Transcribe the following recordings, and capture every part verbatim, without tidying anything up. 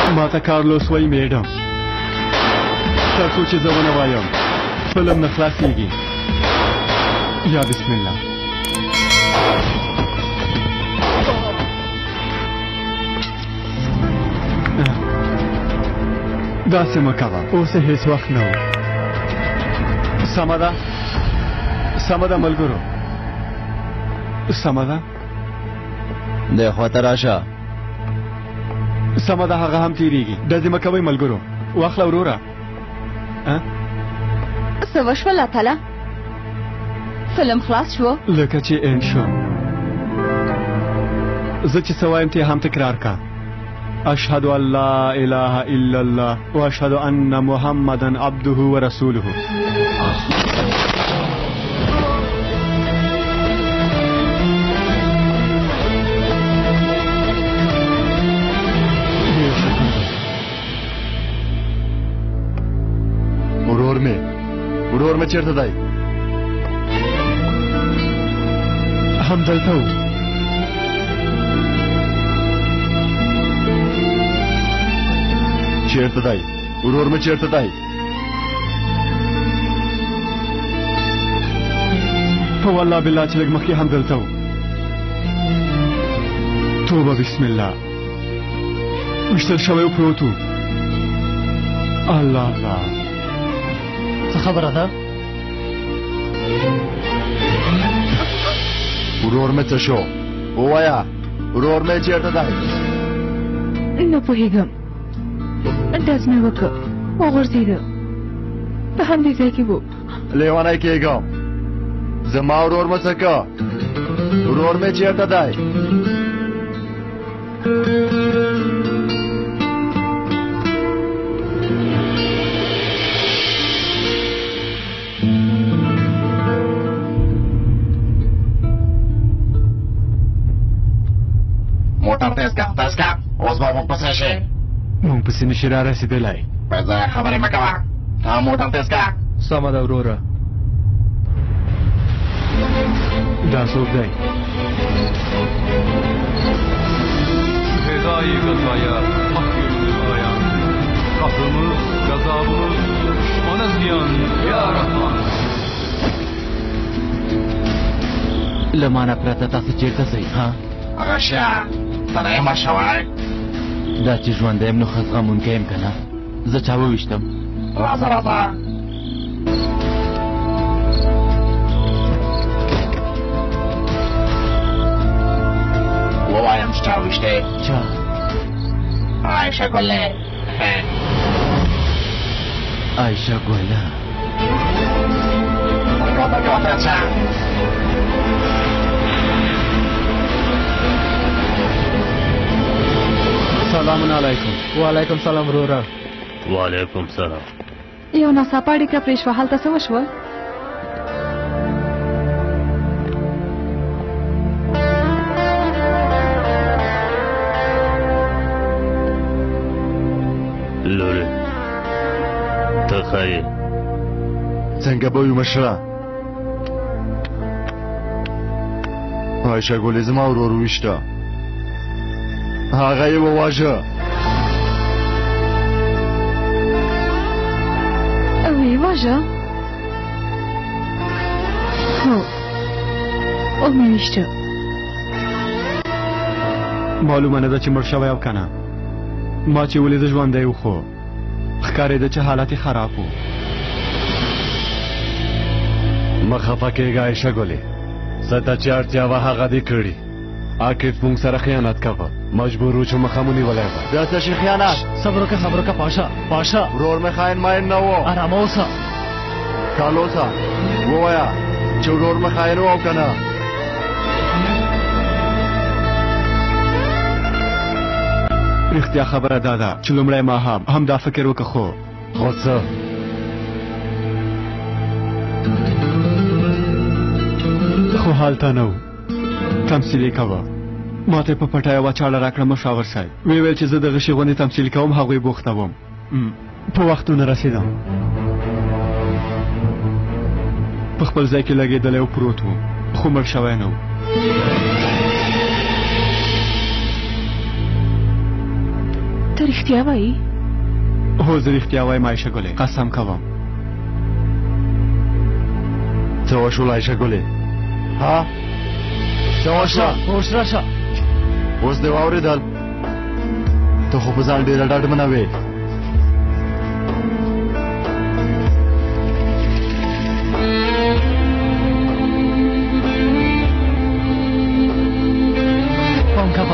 ما ته کارلوس وایي میډم تر څو چې زه ونه وایم فلم نه خلاصېږي. یا بسم الله. داسې مه کوه، اوس هېڅ وخت نه و. سمه ده سمه ده ملګرو، سمه ده دی خواته راشه. سمه ده هغه هم تېرېږي. ډزې مه کوئ ملګرو، واخله وروره. څه وشول اتله؟ فلم خلاص شو؟ لکه چې این شو. زه چې څه وایم ته هم تکرار کا. اشهد ان لا اله الا الله واشهد ان محمدا عبده ورسوله. ورور مې ورور مې چیرته دی؟ همدلته و. چیرته دی ورور مې چیرته دی؟ په والله بالله چې لږ مخکې همدلته و. توبه بسم الله. وشتل شوی و پروت و. الله الله. څه خبره ده؟ ورور مې څه شو؟ ووایه ورور مې چیرته دی؟ نه پوهېږم، ډز مې وکړ، وغورځېده، په همدې ځای کې و. لیونی کېږم، زما ورور مې څه که؟ ورور مې چیرته دی؟ موټر تیز کا تیز کا، اوس به موږ پسې شي. مونږ پسې نشي را رسېدلی. په ځای خبرې مه کوه، تا موټر تیز کا. سمه ده وروره. دا څوک دی؟ Fedai gazaya, hak yolunu ayan. Kahrımız, gazabımız, düşmana ziyan ya Rahman. لمانه پرته تاسو چیرته ځئ؟ ها هغه شیه ته نه یې مړ شوی؟ دا چې ژوندی یم نو ښه زغمونکی یم که نه؟ زه چا وویشتم؟ راځه راځه. ووایم چې چا وویشتې؟ چا؟ عایشه ګلې. عایشه ګله. ګوته ګوته چا؟ سلام علیکم. وعلیکم سلام وروره. وعلیکم سلام. یو ناڅاپه اړیکه پرې شوه، هلته څه وشول؟ لورې ته ښه یې؟ څنګه به وي مشره؟ عایشه ګلې زما ورور وویشته، هغه یې وواژه. ویې واژه؟ هو ومې ویشته. معلومه نه ده چې مړ شوی او که نه. ما چې ولیده ژوندی و خو ښکارېده چې حالت یې خراب و. مه خفه کېږه عایشه ګلې، څه ته چې اړتیا وه هغه دې کړي. عاقف مونږ سره خیانت کوه، مجبور و چې مخه مو نیولی وه. بیا څه شي خیانت؟ صبر وکړه صبر وکړه پاشا پاشا. ورور مې خاین ماین نه و. ارامه اوسه. کالوسه ووایه چې ورور مې خاین و او که نه؟ رښتیا خبره دا ده چې لومړی ماښام هم دا فکر وکړه خو خو څه؟ خو هلته نه و. تمثیل یې کوه. ما ته یې په پټه یوه چاړه راکړه مشاور صاحب. ویې ویل چې زه د غشي غوندې تمثیل کوم، هغوی بوخته وم. په وختونه رسېدم، په خپل ځای کې لګېدلی او پروت وم، خو مړ شوی نه و. ته رښتیا رښتیا وایي؟ هو زه رښتیا وایم عایشه ګلې، قسم کوم. څه وشول عایشه ګلې؟ ها څه وشول؟ اوس راشه. اوس دې واورېدل؟ ته خو په ځان ډېره ډاډمنه وې. پام کوه.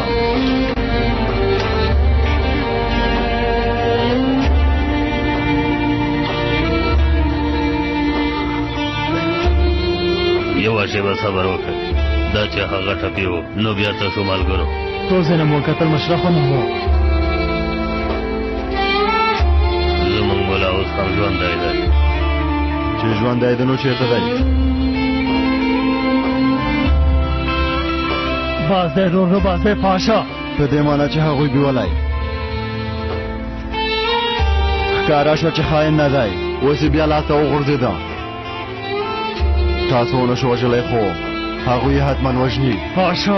یوه شېبه صبر وکړه. دا چې هغه ټپي و نو بیا څه شو ملګرو؟ ټول ځای نه مو کتل، مشره خو نه وه. زمونږ ملا اوس هم ژوندی دی. چې ژوندی دی نو چېرته دی؟ باز دی ورورو، باز دی پاشا. په دې معنی چې هغوی بیولی ښکاره شوه چې خاین نه دی. اوس یې بیا لاسته وغورځېده. تاسو ونه شو وژلی خو هغوی یې حتما وژني. پاشا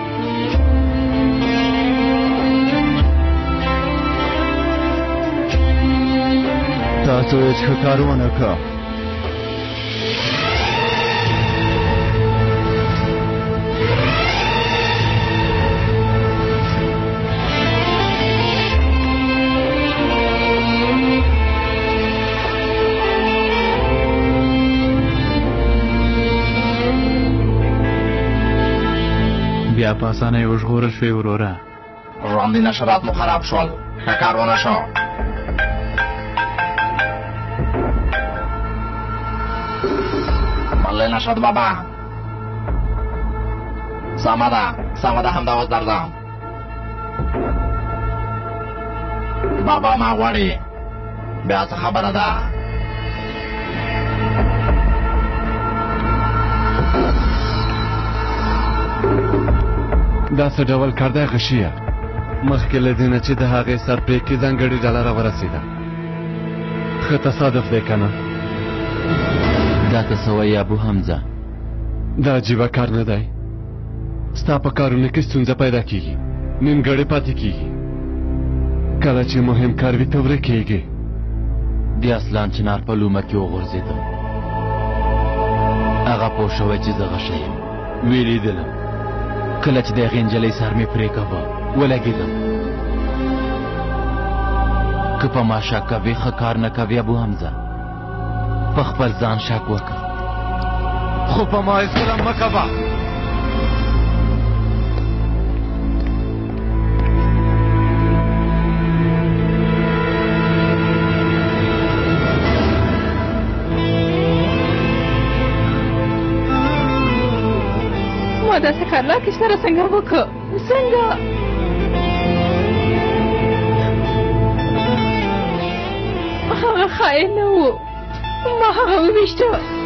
تاسو هېڅ ښه کار ونه کړه. بیا په اسانه یې وژغورل شوې وروره. ژوندي نشرات مو خراب شول، ښه کار ونه شو. بله نشد بابا. سمه ده سمه ده، همدا اوس درځم. بابا ما غواړي. بیا څه خبره ده؟ دا څه ډول کار دی غشیه؟ مخکې له دې نه چې د هغې سر پرې کړي ځانګړې ډله راورسېده. ښه تصادف دی که نه؟ دا ته څه وایي ابو حمزه؟ دا عجیبه کار نه دی. ستا په کارونو کې ستونزه پیدا کېږي، نیمګړې پاتې کېږي. کله چې مهم کار وي ته ورکېږي. د اصلان چنار په لومه کې وغورځېدم. هغه پوه شوی چې زه غشی یم. ویرېدلم. کله چې د هغې نجلۍ سر مې پرې کوه ولګېدم. که په ما شک کوې ښه کار نه کوې ابو حمزه. په خپل ځان شک وکړه، خو په ما هېڅکله مه کوه. ما داسې کار لا کې سره څنګه وکړه؟ څنګه؟ هغه خاین نه و، ما هغه وویشته.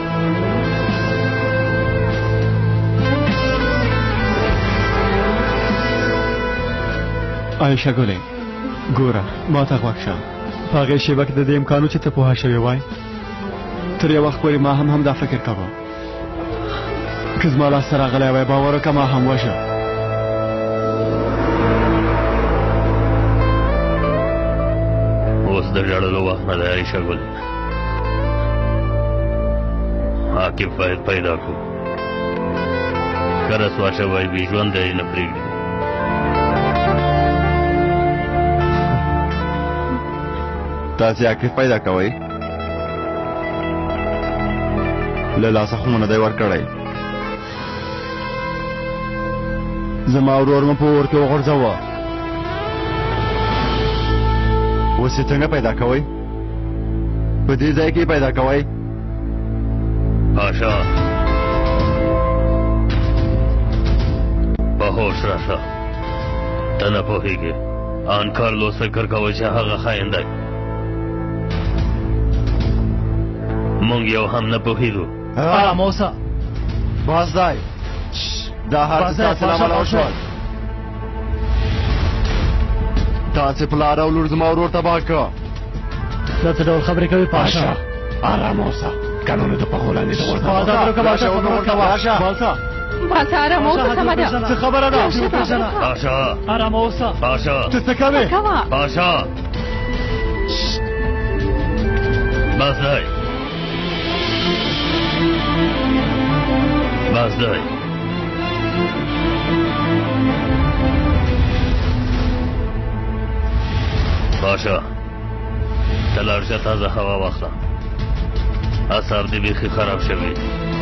عایشه ګلې ګوره، ما ته غوږ شه. په هغې شېبه کې د دې امکان و چې ته پوهه شوې وای. تر یو وخت پورې ما هم همدا فکر کوه. که زما لاسته راغلی وای باور وکړه ما هم وژه. اوس د ژړلو وخت نه دی عایشه ګل. عاقب باید پیدا کړو. که رسوا شوی وي ژوندی یې نه پرېږدي. تاسې عاقب پیدا کوئ؟ له لاسه خو مو نه دی ورکړی. زما ورور مو په اور کې وغورځوه. اوس یې څنګه پیدا کوئ؟ په دې ځای کې پیدا کوئ؟ پاشا په هوښ راشه. ته نه پوهېږې. آن کارلوس فکر کوه چې هغه خاین دی. مونږ یو هم نه پوهېدو. آرام اوسه. باز دی. دا هر څه ستاسې له امله وشول. تاسې پلار او لور زما ورور تباه کړه. دا څه ډول خبرې کوي پاشا؟ آرام اوسه. قانون د پښو لاندې د ورته راشه ورور ته راشه. بالته بس آرام اوسه سمه ده څه خبره ده پاشا آرام اوسه پاشا ته څه کوې کوه پاشا بس دی بس دی پاشا ته لاړ شه تازه هوا واخله اعصاب دې بیخي خراب شوي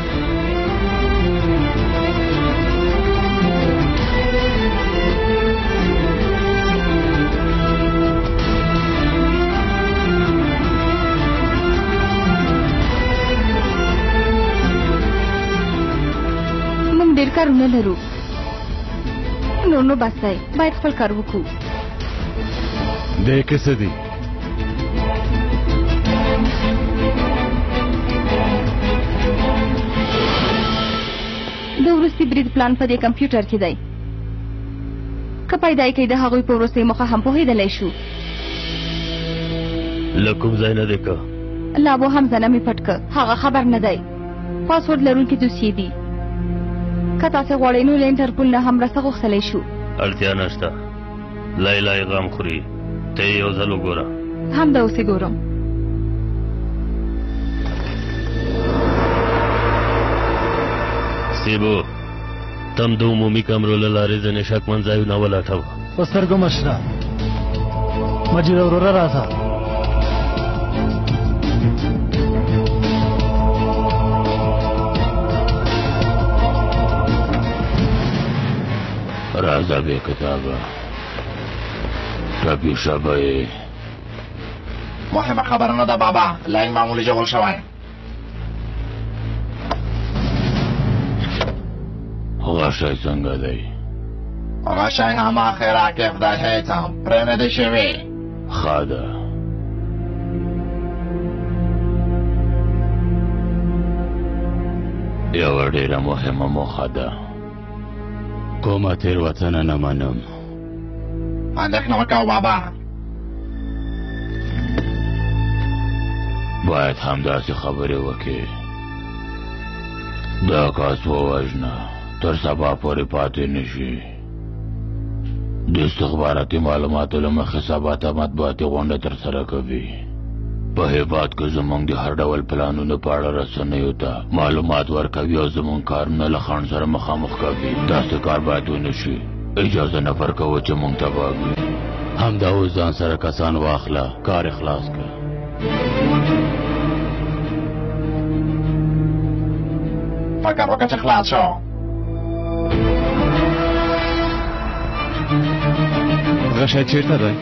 موږ ډېر کارونه لرو نو نو بس دی باید خپل کار وکړو دې کې څه دي د وروستي برید پلان په دې کمپیوټر کې دی که پیدا یې کوي د هغوی په وروستۍ موخه هم پوهېدلی شو له کوم ځای نه دی که لابو هم زنه مې پټ که هغه خبر نه دی پاسورډ لرونکي دوسیې دي که تاسې غواړئ نو له انټرپول نه هم مرسته غوښتلی شو اړتیا نشته لیلا یې غم خوري ته یې یو ځل وګوره هم دا اوسې ګورم سیبو تم د عمومي کمرو له لارې ځینې شکمن ځایونه ولټوه په سترګو مشره مجید وروره راځه راځه بې کتابه ټپي شبه یې مهمه خبره نه ده بابا لاین معمولي جوړ شوی غشی څنګه دی غشی هم آخر عاقب دی هیڅ هم پرې نه دی شوي ښه ده یوه ډېره مهمه موخه ده کومه تېروتنه نه منم اندېښنه مه کوه بابا باید همداسې خبرې وکړې دا کاس ووژنه تر سبا پورې پاتې نه شي د استخباراتي معلوماتو له مخې سبا ته مطبوعاتي غونډه ترسره کوي په هیواد کې زموږ د هر ډول پلانونو په اړه رسنیو ته معلومات ورکوي او زموږ کارونه له خنډ سره مخامخ کوي داسې کار باید ونه شي اجازه نه ورکوو چې موږ تباه کړي همدا اوس ځان سره کسان واخله کار خلاص کړه فکر وکړه چې خلاص شو غشی چیرته دی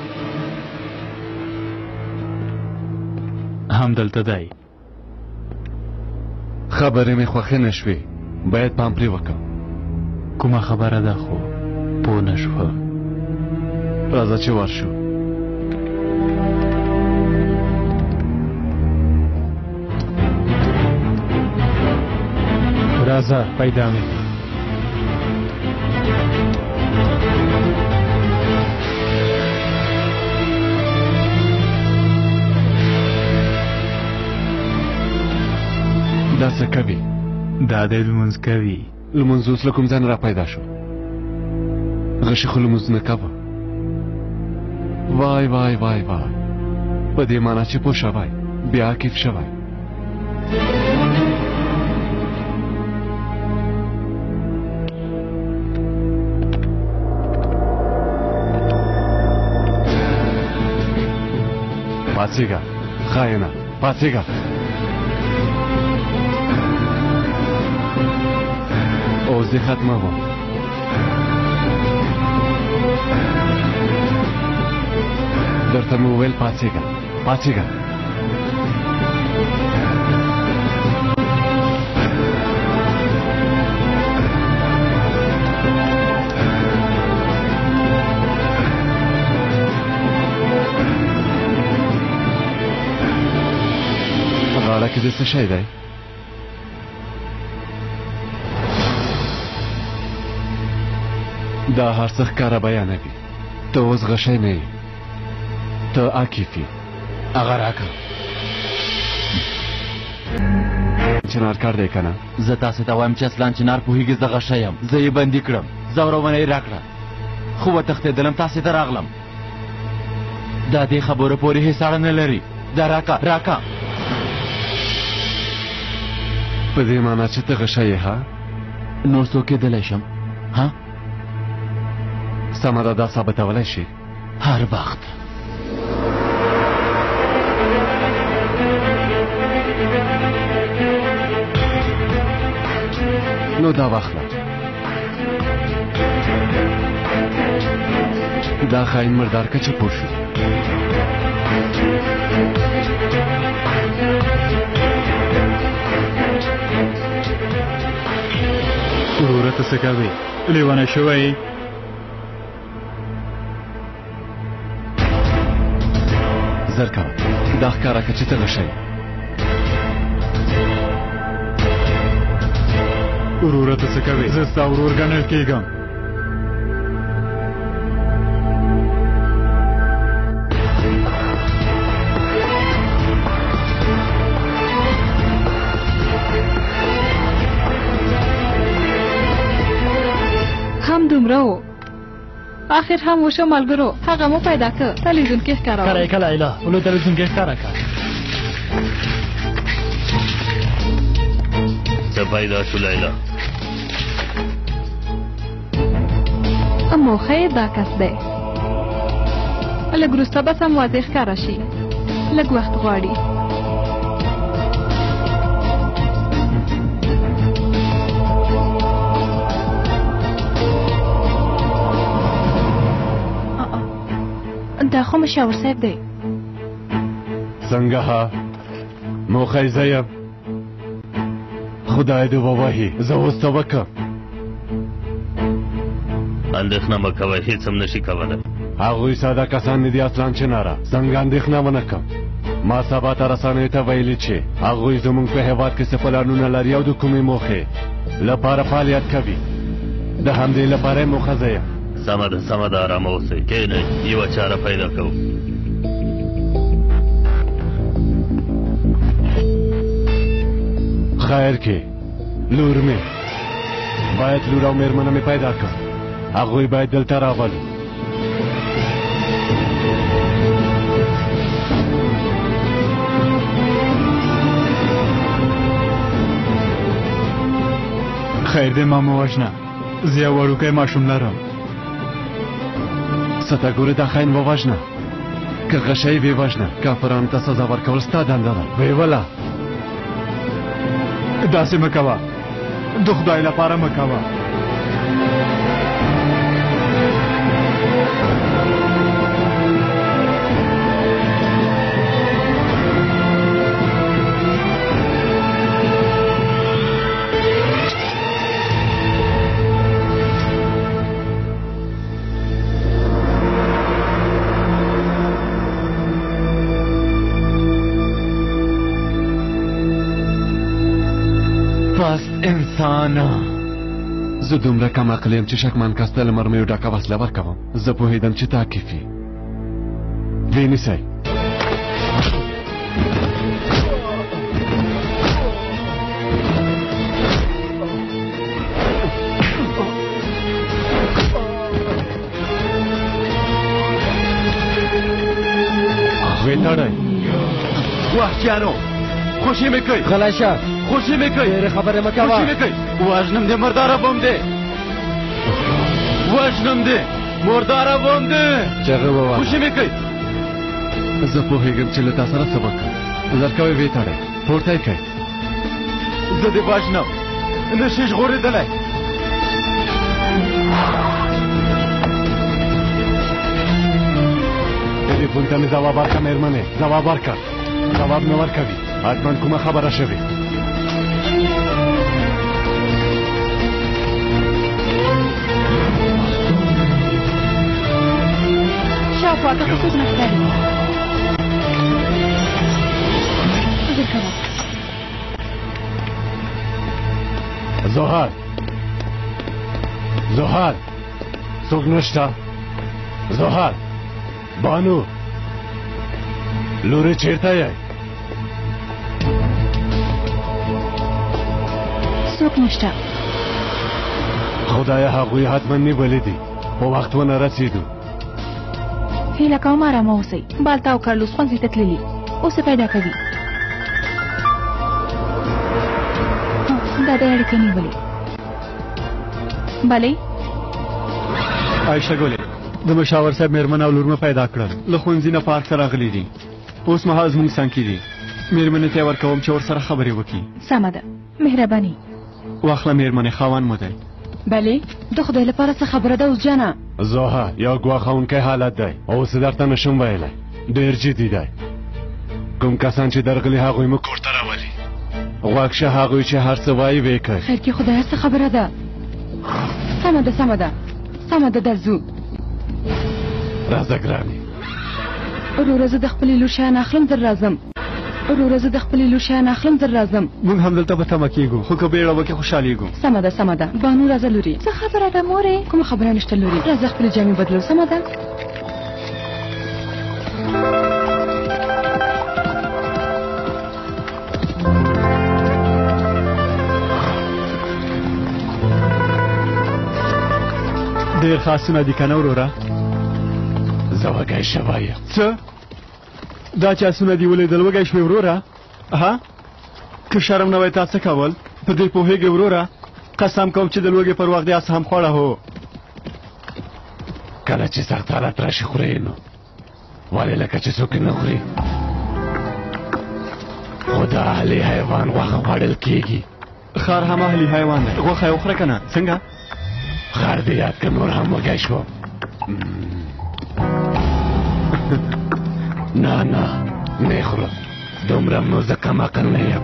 همدلته دی خبرې مې خوښې نه شوې باید پام پرې وکړم کومه خبره ده خو پوه نه شوه راځه چې ورشو راځه پیدا مې دا څه کوي دا دی لمونځ کوي لمونځ اوس له کوم ځای نه را پیدا شو غشي خو لمونځ نه کوه وای وای وای وای په دې معنا چې پوه شوی بیا کیف شوی پاڅېږه خاینه پاڅېږه اوس دې ختمه وه درته مې وویل پاڅېږه پاڅېږه غاړه کې دې څه شی دی دا هر څه ښکاره بیانوي ته اوس غشی نه یې ته عاکف یې هغه راکړه چنار کار دی کنه زه تاسو ته وایم چې اصلا چنار پوهېږي دغه شی یم زه یې بندي کړم ځورونه یې راکړه خو وتښتېدلم تاسې ته راغلم دا دې خبرو پورې هېڅ اړه نه لري دا راکه راکه په دې معنا چې ته غشه یې ها نور څوک کېدلی شم ها سمه ده دا ثابتولی شي هر وخت نو دا واخله دا خاین مردار که چه پوه شو وروره ته څه کوې لیونی شوی زر کوه دا ښکاره که چې ته غشه یې وروره ته څه کوې زه ستا ورور ګڼل کېږم هم دومره و آخر هم وشو ملګرو هغه مو پیدا که تلویزیون کې ښکاره کله یې کله ایله ولو تلویزیون کې ښکاره که څه پیدا شو لیلا موخه یې دا کس دی لږ وروسته به سم واضح ښکاره شي لږ وخت غواړي دا خو مشاور صاحب دی څنګه ها موخه یې زه یم خدای دې ووهي زه اوس څه وکړم اندېښنه مه کوئ هېڅ هم نشي کولی هغوی ساده کسان نه دي اصلا چناره څنګه اندېښنه ونه کړم ما سبا ته رسنیو ته ویلي چې هغوی زموږ په هېواد کې څه پلانونه لري او د کومې موخې لپاره فعالیت کوي د همدې لپاره یې موخه زه یم سمه ده سمه ده ارامه اوسئ کښېنئ یوه چاره پیدا کوو خیر کې لور مې باید لور او مېرمنه مې پیدا کړم هغوی باید دلته راولو خیر دی ما مو وژنه زه یو وړوکی ماشوم لرم څه ته ګورې دا خاین ووژنه که غشه یې ووژنه کافرانو ته سزا ورکول ستا دنده ده ویې داسې مه کوه د خدای لپاره مه کوه انسانه زه دومره کم عقل یم چې شکمن کس ته له مرمیو ډکه وسله ورکوم زه پوهېدم چې تا کیفي ویې نیسئ ویې تړئ وحشیانو خوشي مې کوي غلی شه خوشي مې کوي ډېرې خبرې مه کوه خوشي مې کوي وژنم دې مرداره بم دې وژنم دې مرداره بم دې چغه ووایه خوشي مې کوي زه پوهېږم چې له تا سره څه وکړم زرکوی ویې تړئ پورته یې کړئ زه دې وژنم نشي ژغورېدلی ټلیفون ته مې ځواب ورکړه مېرمنې ځواب ورکړه ځواب نه ورکوي حتما کومه خبره شوې شاوخوا ته څوک نه ښکاري زر کوه زهر زهر څوک نشته زهر بانو لورې چېرته یې څوک نشته. خدای هغوی حتما نیولې دي، په وخت ونه رسېدو. هیله کوم ارامه اوسئ. بالتا او کارلوس ښوونځي ته تللي، اوس یې پیدا کوي. دا د اړیکې نیولې. بلې عایشه ګلې، د مشاور صاحب مېرمن او لور مې پیدا کړل. له ښوونځي نه پارک ته راغلي دي. اوس مهال زموږ څنګ کې دي. مېرمنې ته یې ورکوم چې ورسره خبرې وکړي. سمه ده، مهرباني. واخله مېرمنې، خاوند مو دی. بلې د خدای لپاره څه خبره ده اوس جانه؟ زوها یو ګواښونکی حالت دی، اوس درته نشم ویلی، ډېر جدي دی. کوم کسان چې درغلي هغوی مو کور ته راولي. غوږ شه هغوی چې هر څه وایي ویې کوي. خیر کې خدایه څه خبره ده؟ سمه ده سمه ده سمه ده، درځو. راځه ګرانې. وروره زه د خپلې لور شیان اخلم، زر راځم. وروره زه د خپلې لور شیان اخلم، زر راځم. موږ همدلته به تمه کېږو، خو که بیړه وکړې خوشحالېږو. سمه ده سمه ده. بانو راځه لورې. څه خبره ده مورې؟ کومه خبره نشته لورې. راځه خپلې جامې بدلو. سمه ده. ډېر خاصونه دي که نه وروره؟ زه وږی شوی یم. څه؟ دا چې اسونه دي ولیدل وږی شوې وروره؟ ها؟ که شرم نه وای تا څه کول؟ په دې پوهېږې وروره؟ قسم کوم چې د لوږې پر وخت دې اس هم خوړه هو. کله چې سخت حالت راشي خورې نو ولې لکه چې څوک نه خوري. خو د اهلي حیوان غوښه خوړل کېږي. خر هم اهلي حیوان دی، غوښه یې وخوره که نه؟ څنګه؟ خر دې یاد که نور هم وږی شوم. نه نه نه خورم، دومره نو زه کم عقل نه یم.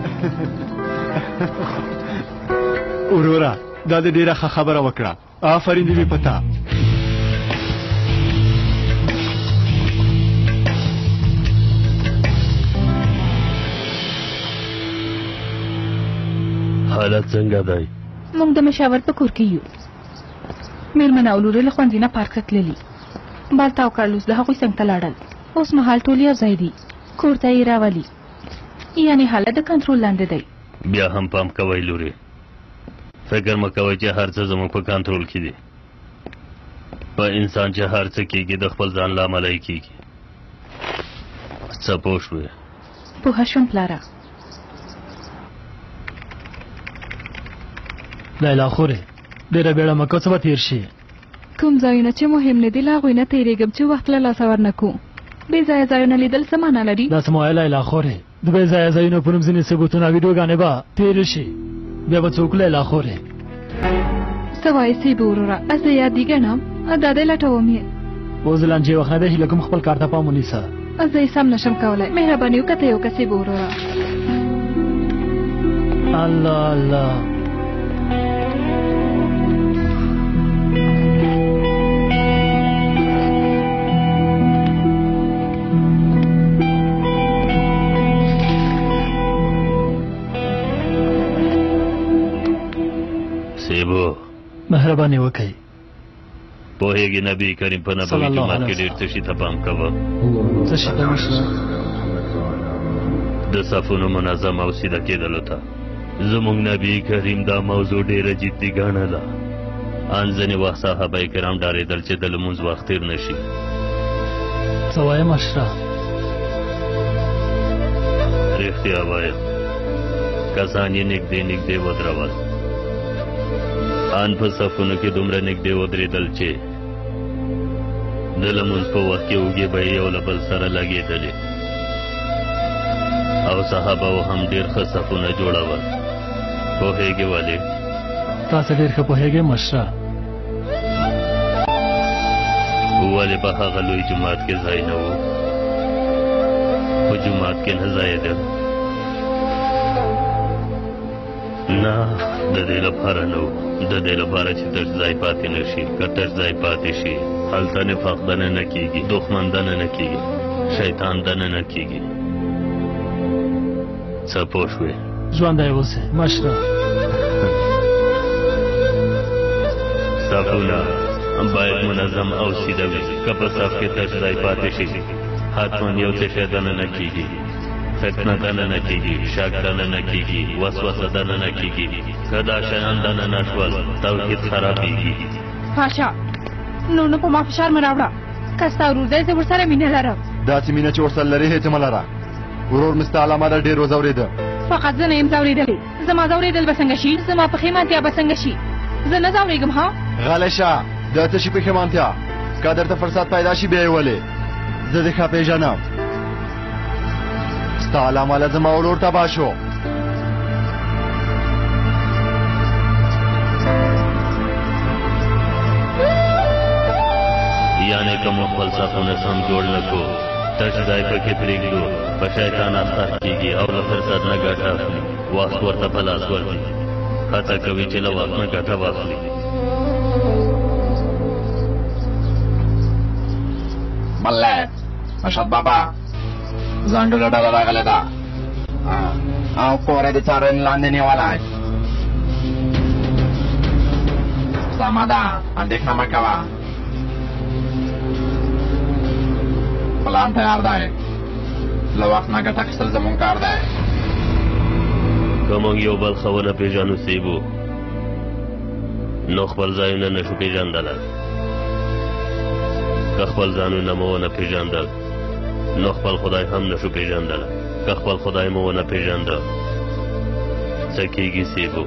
وروره دا د ډېره ښه خبره وکړه. آفرین دې وي په تا. حالت څنګه دی؟ موږ د مشاور په کور کې یو. مېرمن او لور له ښوونځي نه پارک ته تللي. بالتا او کارلوس د هغوی څنګ ته لاړل. اوس مهال ټول یو ځای دي. کور ته یې راولي. یعنې حالت د کنټرول لاندې دی. بیا هم پام کوئ لورې، فکر مه کوئ چې هر څه زموږ په کنټرول کې دي. په انسان چې هر څه کېږي د خپل ځان له امله یې کېږي. څه پوه شوې؟ پوهه شوم پلاره. لیلا خورې ډېره بیړه مه کوه، څه به تېر شي. کوم ځایونه چې مهم نه دي له هغوی نه تېرېږم چې وخت له لاسه ورنکو. بې ځایه ځایونه لیدل څه معنا لري؟ داسې مه وایه لیلا خورې، د بې ځایه ځایونو په نوم ځینې ثبوتونه او ویډیوګانې به تېرې شي، بیا به څوک لیلا خورې. څه وایې سیب وروره؟ زه یاد یې ګڼم، دا دی لټوم یې. اوس د لانجې وخت نه دی، هیله کوم خپل کار ته پام ونیسه. زه یې سم نشم کولی، مهرباني وکړه ته یې وکړه سیب وروره. الله الله سیبو مهرباني وکړئ. پوهېږي نبي کریم په نبوي جومات کې ډېر څه شي ته پام کوه. څه شي ته مشره؟ د صفونو منظم او سیده کېدلو ته زموږ نبي کریم دا موضوع ډېره جدي ګڼله. ان ځینې وخت صحابه کرام ډارېدل چې د لمونځ وخت تېر نه شي. څه وایې مشره؟ رښتیا وایم، کسان یې نږدې نږدې ودرول. ان په صفونو کې دومره نږدې ودرېدل چې د لمونځ په وخت کې اوږې به یې یو له بل سره لګېدلې، او صحابه هم ډېر ښه صفونه جوړول. پوهېږې ولې؟ تاسو ډېر ښه پوهېږئ مشره. ولې په هغه لوی جومات کې ځای نه و؟ په جومات کې نه ځایېده؟ نه، د دې لپاره نه و، د دې لپاره چې تش ځای پاتې نه شي. که تش ځای پاتې شي هلته نفاق دننه کېږي، دښمن دننه کېږي، شیطان دننه کېږي. څه پوه شوې؟ ژوندی اوسئ مشره. صفونه باید منظم او سیده وي. که په صف کې تش ځای پاتې شي حتما یو څه شی دننه کېږي. فتنه دننه کیږي، شک دننه کیږي، وسوسه دننه کیږي. که دا شیان دننه شول توحید خرابېږي. پاشا نو نو په ما فشار مه راوړه. که ستا ورور دی زه ورسره مینه لرم. داسې مینه چې ورسره لرې هېڅ مه لره. ورور مې ستا علامه ده ډېر وځورېده. فقط زه نه یم ځورېدلی. زما ځورېدل به څنګه شي؟ زما پښیمانتیا به څنګه شي؟ زه نه ځورېږم ها. غلی شه د څه شي پښیمانتیا؟ که درته فرصت پیدا شي بیا یې ولې. زه دې ښه پېژنم. ستا علامه له زما ورور تباه شو. یعنې که مو خپل صفونه سم جوړ نه کړو تش ځای پکې پرېږدو په شیطان اخته کېږي او له فرصت نه ګټه اخلي. وخت ورته په لاس ورځي. هڅه کوي چې له وخت نه ګټه واخلي. ملک ارشد بابا ځانګړې ډله راغلې ده او کور یې د څارنې لاندې نیولی. سمه ده اندېښنه مه کوه. پلان تیار دی. له وخت نه ګټه اخیستل زموږ کار دی. که موږ یو بل ښه ونه پېژنو سیبو نو خپل ځایونه نه شو پېژندلی. که خپل ځانونه مو ونه پېژندل نو خپل خدای هم نه شو پېژندلی. که خپل خدای مو ونه پېژنده څه کېږي سیبو؟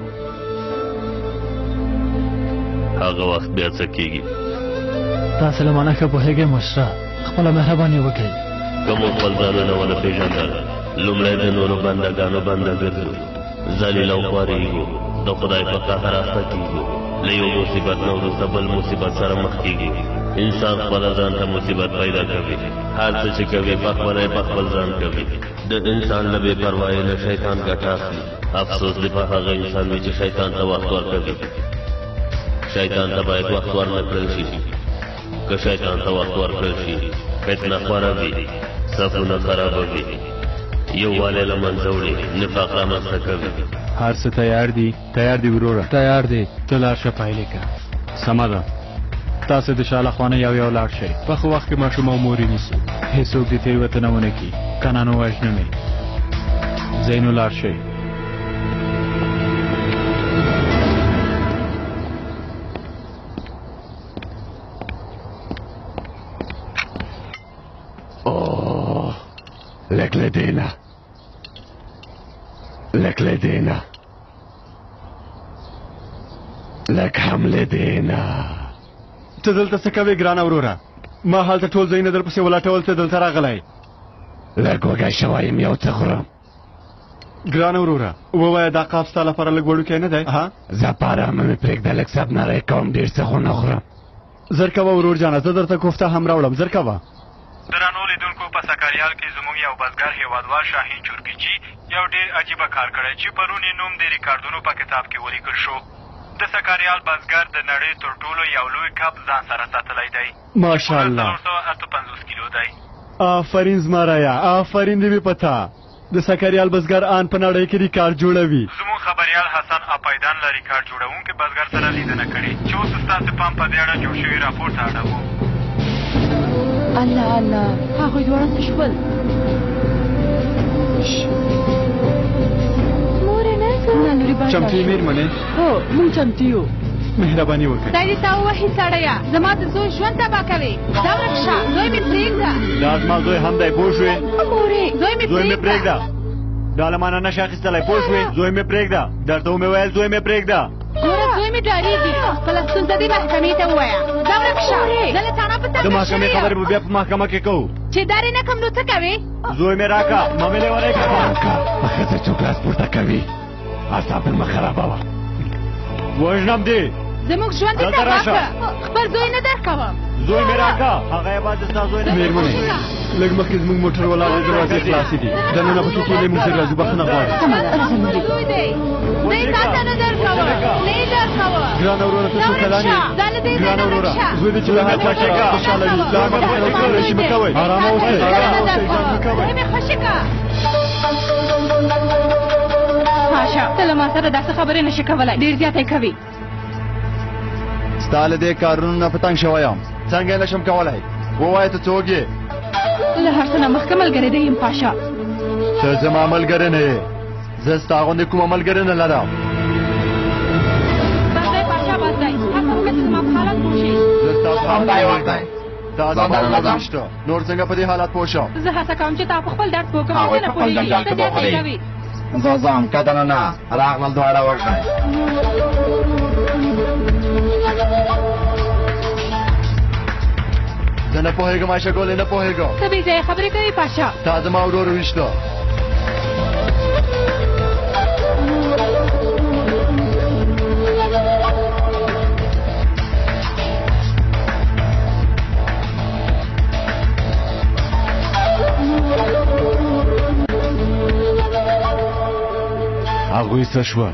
هغه وخت بیا څه کېږي؟ تاسې له مانه ښه پوهېږئ مشره. خپله مهرباني وکړئ. که مو خپل ځانونه ونه پېژندل لومړی د نورو بندګانو بنده ګرځو. ذلیل او خوارېږو. د خدای په قهر اخته کېږو. له یو مصیبت نه وروسته بل مصیبت سره مخ کېږي. انسان خپله ځان ته مصیبت پیدا کوي. هر څه چې کوي پخپله یې په خپل ځان کوي. د انسان له بې پروایۍ نه شیطان ګټه اخلي. افسوس دې په هغه انسان وي چې شیطان ته وخت ورکوي. شیطان ته باید وخت ورنه کړل شي. که شیطان ته وخت ورکړل شي فتنه خوره وي، صفونه خرابوي، یووالی له منځه وړي، نفاق رامنځته کوي. هر څه تیار دي؟ تیار دي وروره. تیار دی. ته لاړ شه پایلې که. سمه ده. تاسې د شاله خانه یو یو لاړ شئ. په ښه وخت کې ماشوم او مور یې نیسو. هېڅوک دې تېروتنه ونه کړي. که نه نو وژنم یې. ځئ نو لاړ شئ. لک له دې نه لک له دې نه لک هم له دې نه. ته دلته څه کوې ګرانه وروره؟ ما هلته ټول ځایونه در پسې ولټول ته دلته راغلی. لږ وږی شوی یم یو څه خورم. ګرانه وروره ووایه دا قاب ستا لپاره لږ وړوکی نه دی؟ زه په ارامه مې پرېږده لږ سب نری کوم ډېر څه خو نه خورم. زر کوه ورور جانه زه درته کوفته هم راوړم. زر کوه. درنو لیدونکو په سکاریال کې زموږ یو بزګر هیوادوال شاهین چورکیچي یو ډېر عجیبه کار کړی چې پرون یې نوم د ریکارډونو په کتاب کې ولیکل شو. د سکاریال بزګر د نړۍ تر ټولو یو لوی کب ځان سره ساتلی دی. ماشاءالله. څلور سوه اته پنځوس کیلو دی. آفرین زما رایا، آفرین دې وي په تا. د سکاریال بزګر آن په نړۍ کې ریکارډ جوړوي. زموږ خبریال حسن اپایدان له ریکارډ جوړونکي بزګر سره لیدنه کړې چې اوس ستاسې پام په دې اړه جوړ شوي راپور ته اړوو. الله الله هغوی دواړه څه شول؟ مورې نه زه چمتو یې مېرمنې؟ هو موږ چمتو یو. مهرباني وکړئ. خدای دې تا ووهي سړیه، زما د زوی ژوند تباه کوې. دا ورک شه، زوی مې پرېږده. دا زما زوی هم دی پوه شوې؟ مورې زوی مې زوی مې پرېږده. دا له مانه نشه اخیستلی پوه شوې؟ زوی مې پرېږده. درته ومې ویل زوی مې پرېږده. ګوره زوی مې ډارېږي. خپله ستونزه دې محکمې ته ووایه. دا ورک شه، زه له تانا په تنګه د محکمې خبرې به بیا په محکمه کې کوو. چې دارې نه کم نو څه کوې؟ زوی مې راکړه مملې ورې کړه. په ښځه څوک لاس پورته کوي اعصاب مې مه خرابوه. وژنم دې. زموږ ژوند دې تباه کړه. خپل زوی نه درکوم. زوی مې راکړه. هغه یې باید ستا زوی نه. مېرمنې لږ مخکې زموږ موټر ولاړ دی، دروازې خلاصې دي. دننه پکې ټولې موږ سره راځو. بخښنه غواړو. زوی دی زه یې تا ته نه درکوم. نه یې درکوم. ګرانه وروره ته څو کلان یې؟ ګرانه وروره زوی دې چې له هر چا سره خوشحاله وي. دا هغه فکر کولی شي مه کوئ. ارامه اوسئ. ارامه اوسئ. ځان مه کوئ. زوی مې خوشي کړه. پاشا ته له ما سره داسې خبرې نشي کولی. ډېر زیاتی کوي. ستا له دې کارونو نه په تنګ شوی یم. څنګه یې نشم کولی؟ ووایه ته څوک یې؟ له هر څه نه مخکې ملګری دی یم پاشا. ته زما ملګری نه یې زه ستا غوندې کومه ملګرې نه لرم بازدی پاچا بازدی هڅه وکړه چې زما په حالت پوه شي زه ستاسو همدای وخت دی تا زما لازم شته نور څنګه په دې حالت پوه شم زه هڅه کوم چې تا په خپل درد پوه کړم هغوی ته نه په خپل جنجال کې بوخت دي. پوهېږي زه ځم که دننه راغلل دواړه وکړئ زه نه پوهېږم عایشه ګلې نه پوهېږم ته بې ځایه خبرې کوې پاچا تا زما ورور وویشته هغوی څه شول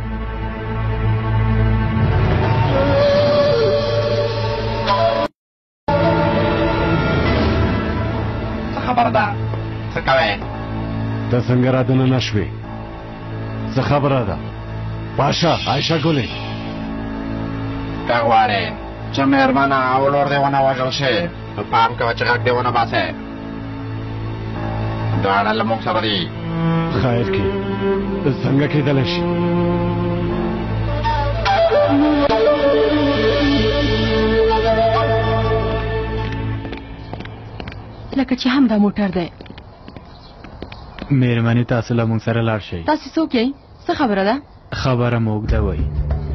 څه خبره ده څه کوې ته څنګه را دننه شوې څه خبره ده پاشا عایشه ګلې که غواړې چې مېرمنه او لور دې ونه وژل شي نو پام کوه چې غږ دې ونه باسې دواړه له موږ سره دي خیر کې څنګه کېدلی شي لکه چې هم دا موټر دی مېرمنې تاسو له موږ سره لاړ شئ تاسې څوک یئ څه خبره ده خبره مو اوږده وایي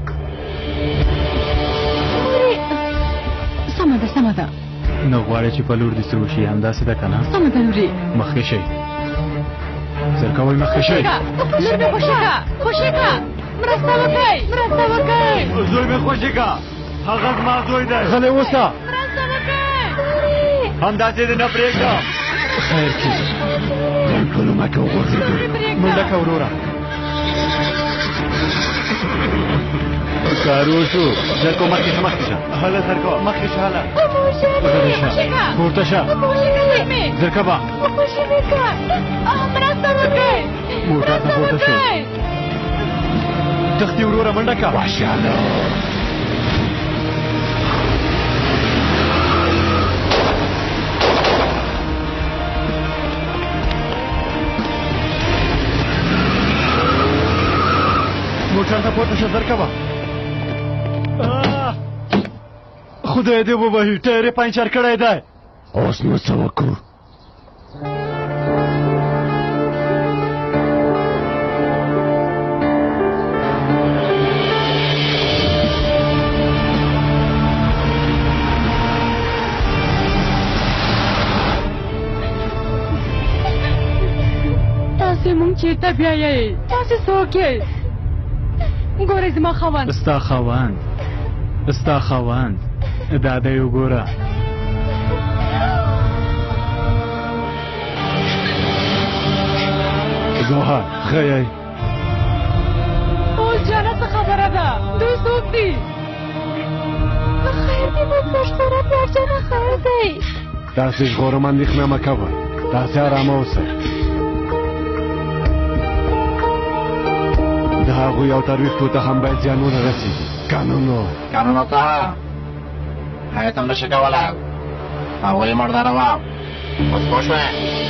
سمه ده سمه ده نو غواړئ چې په لور دې څه وشي همداسې ده که نه سمه ده لورې مخکې شئ زر کوئ مخکې شئ لور مې خوشي که خوشي که مرسته وکئ مرسته وکئ زوی مې خوشي که هغه زما زوی دی غلی اوسه مرسته وکئ همداسې دې نه پرېږدم خیر کې ټولو مکه وغورځېدو منډه که وروره کارو شو زرکو مخکې شه مخکې شه هله زرکو مخکې شه هله غلی شه پورته شه زرکبه خوشي مې که مرسته وکئ موټر ته پورته شو تختې وروره منډه که وحشیانه موټر ته پورته شه زرکبه خدای دې ووهي ټایر یې پنچر کړی دی اوس نو څه وکړو تاسې مونږ چېرته بیایئ تاسې څوک یئ ګورئ زما خاوند ستا خاوند ستا خاوند دا دی وګوره ګوهر ښه یې اوس جانه څه خبره ده دوی څوک دي خیر دې موږ بشپړه پلارجانه خیر دی داسې ژغورم اندېښنه مه کوه داسې ارامه اوسه د هغوی او ترویښتو ته هم باید زیان ونه رسېږي قانونو قانونو ته هیڅ هم نشي کولی هغوی مرداره وه اوس پوه شوې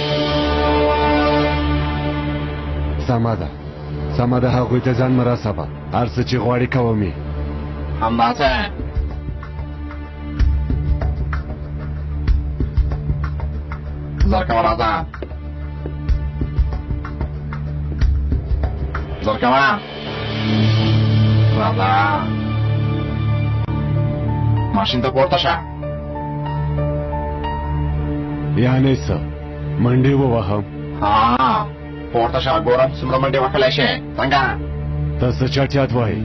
سمه ده سمه ده هغوی ته ځان مه رسوه هر څه چې غواړې کوم یې همداسې زرکوه راځه زرکوه راځه ماشین ته پورته شه یعنې څه منډې ووهم ها پورته شه ګورم څومره منډې وهلی شې څنګه ته څه چټیات وایې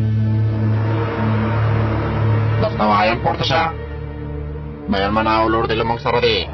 درته وایم پورته شه مېرمنه او لور دې له موږ سره دي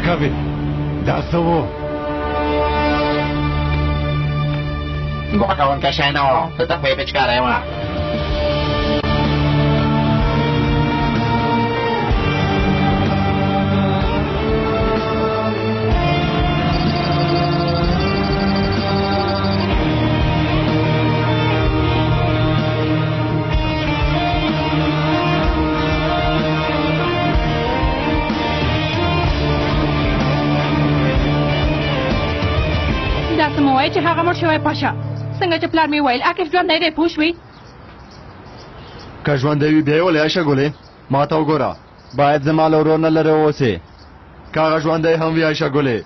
کوې دا څه و ګوښه کوونکی شی نه و د تقوی پیچکاری وه داسې مه وایه چې هغه مړ شوی پاشه څنګه چې پلار مې ویل عاکف ژوندی دی پوه شوې که ژوندی وي بیا یې ولې عایشه ګلې ما ته وګوره باید زما له ورور نه لرې واوسې که هغه ژوندی هم وي عایشه ګلې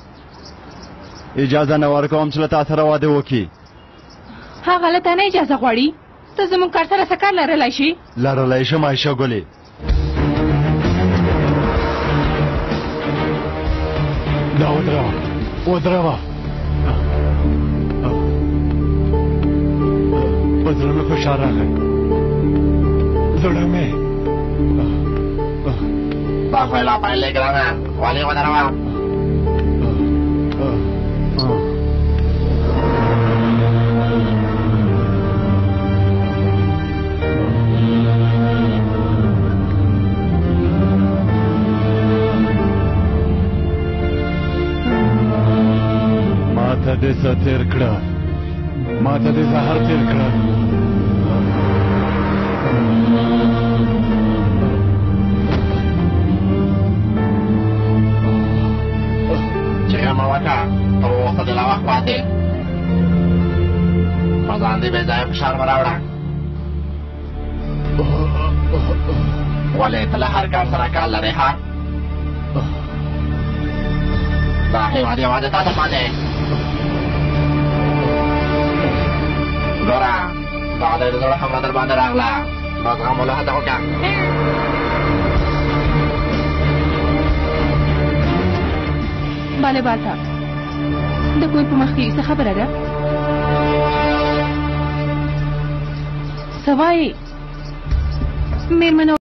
اجازه نه ورکوم چې له تا سره واده وکړي هغه له تا نه اجازه غواړي ته زموږ کار سره څه کار لرلی شي لرلی شم عایشه ګلې دا ودروه ودروه په زړه مې فشار راغی زړه مې دا خو یې لا پیل دی ګرانه ولې ودروه ما ته دې څه تېر کړه ما ته دې زهر تېر کړه چې مه وکړه تر اوسه دې لا وخت پاتې په ځان دې بې ځایه فشار مه راوړه ولې ته له هر کار سره کار لرې ها دا هېواد یوازې تا ته پاتې ګوره دا د زړه حمله در باندې راغله نو زغمولو هڅه وکړه باله بالتا د کوی په مخ کې څه خبره ده څه وایې مېرمنو